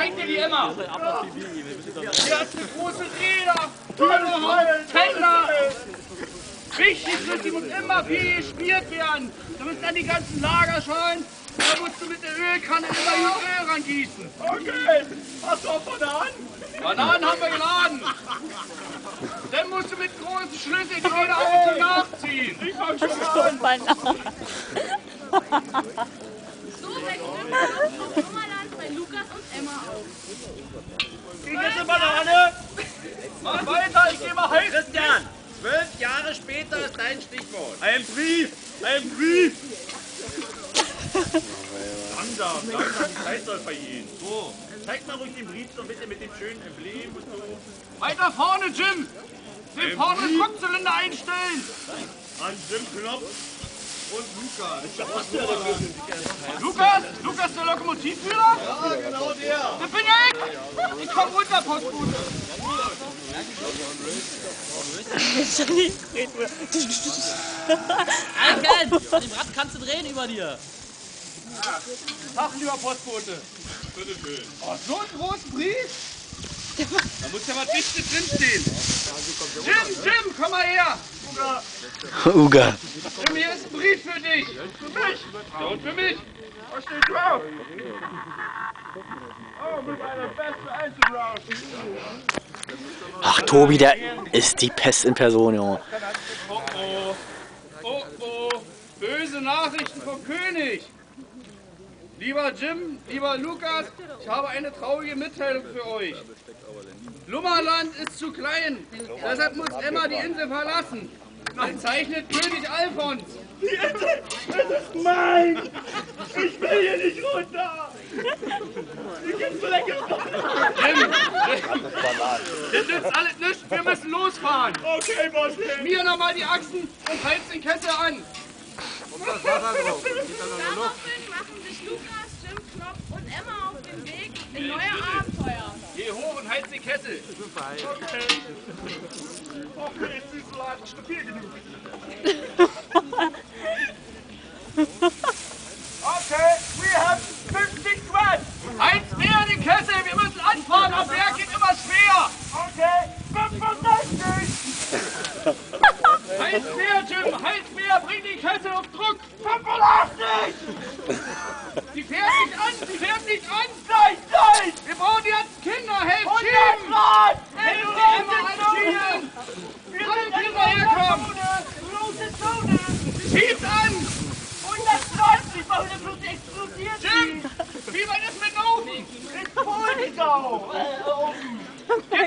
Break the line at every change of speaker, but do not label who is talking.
zeig dir die immer. Hier hast du große Räder, Tänder. Wichtig ist, die muss immer viel gespielt werden. Da müssen dann die ganzen Lagerschalen, da musst du mit der Ölkanne immer hier Öl rangießen.
Okay, hast du auch Bananen?
Bananen haben wir geladen. Dann musst du mit großen Schlüsseln die Räder auf und zu nachziehen.
Ich fang schon an.
So wächst im Sommerland bei Lukas und Emma auf.
Krieg jetzt eine Banane?
Mach weiter, ich geh mal heiß.
Christian, 12 Jahre später ist dein Stichwort.
Ein Brief, ein Brief. Langsam, die Zeit läuft bei Ihnen. So, zeig mal ruhig den Brief so bitte mit dem schönen Emblem und so.
Weiter vorne, Jim. Den vorderen Druckzylinder einstellen.
An Jim Knopf und Lukas.
Lukas, der Lokomotivführer?
Ja, genau der.
Da bin ich! Ich komm runter, Postbote!
Eiken! An dem Rad kannst du drehen über dir.
Tag, lieber Postbote!
Bitteschön.
Oh, so einen großen Brief? Da muss ja was Wichtiges drinstehen. Jim, komm mal her!
Uga.
Jim, hier ist ein Brief für dich. Für mich? Ja, und für mich.
Was steht drauf? Oh, mit einer besten Einzelblaus.
Ach, Tobi, der ist die Pest in Person, Junge.
Oh, böse Nachrichten vom König. Lieber Jim, lieber Lukas, ich habe eine traurige Mitteilung für euch. Lummerland ist zu klein, deshalb muss Emma die Insel verlassen. Zeichnet König Alfons.
Die Insel, das ist mein! Ich will hier nicht runter! Ich gibt's so lecker!
Jim, das nützt alles nichts, wir müssen losfahren.
Okay, Boss!
Schmier nochmal die Achsen und heiz den Kessel an.
Daraufhin machen sich Lukas, Jim, Knopf und Emma auf den Weg in neue Abenteuer.
Geh hoch und heiz den Kessel.
Okay, ist nicht so leicht stabil genug. Okay, we have 50 Grand!
Heiz mehr den Kessel, wir müssen anfahren, am Berg geht immer schwer.
Okay, 65!
Heiz mehr, Jim, heiz mehr, bring den Kessel auf Druck.
85!
Die fährt nicht an.
Nein!
Wir brauchen die ganzen Kinder, helft
100
schieben.
Grad!
Helft Emma anschieben. Alle Kinder herkommen.
Große Zone!
Schiebt an.
120! Warum der Fluss explodiert?
Jim, wie weit ist mit dem Ofen?
Ist voll, die Sau!
Geh